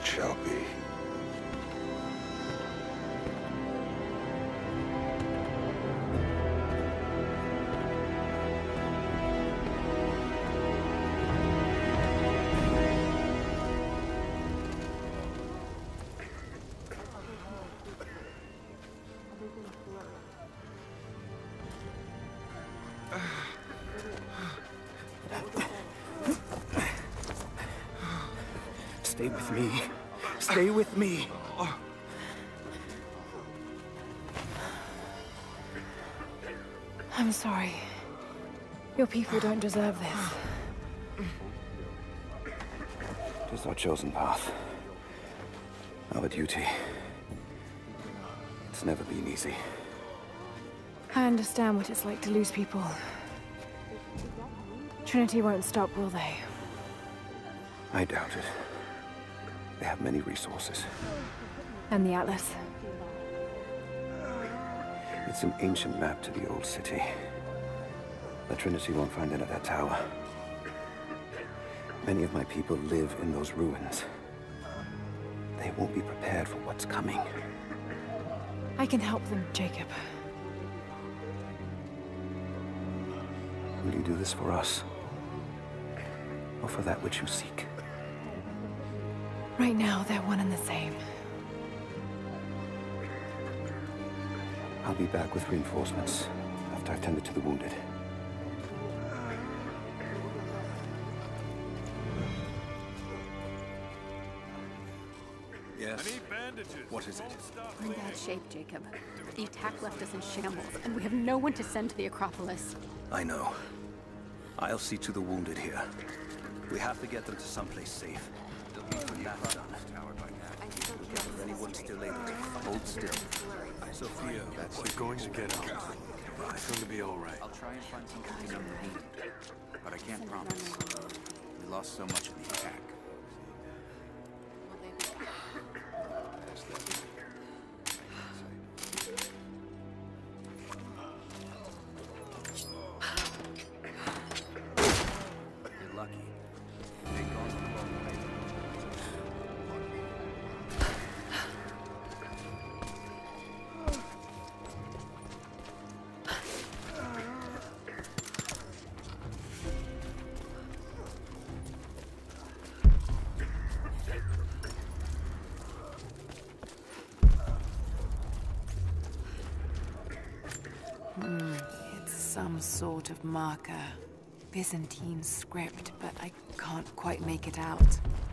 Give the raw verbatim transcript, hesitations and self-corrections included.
it shall be. Stay with me. Stay with me. I'm sorry. Your people don't deserve this. It is our chosen path. Our duty. It's never been easy. I understand what it's like to lose people. Trinity won't stop, will they? I doubt it. They have many resources. And the Atlas? It's an ancient map to the old city. The Trinity won't find it at that tower. Many of my people live in those ruins. They won't be prepared for what's coming. I can help them, Jacob. Will you do this for us? Or for that which you seek? Right now, they're one and the same. I'll be back with reinforcements after I've tended to the wounded. Yes? I need bandages. What is it? We're in bad shape, Jacob. The attack left us in shambles, and we have no one to send to the Acropolis. I know. I'll see to the wounded here. We have to get them to someplace safe. When that's done, if anyone's still able to hold still. Sophia, that's we're going to get out. It's going to be all right. I'll try and find some keys on the wounded, but I can't promise. We lost so much in the attack. You're lucky. They gone the wrong way. Hmm, it's some sort of marker. Byzantine script, but I can't quite make it out.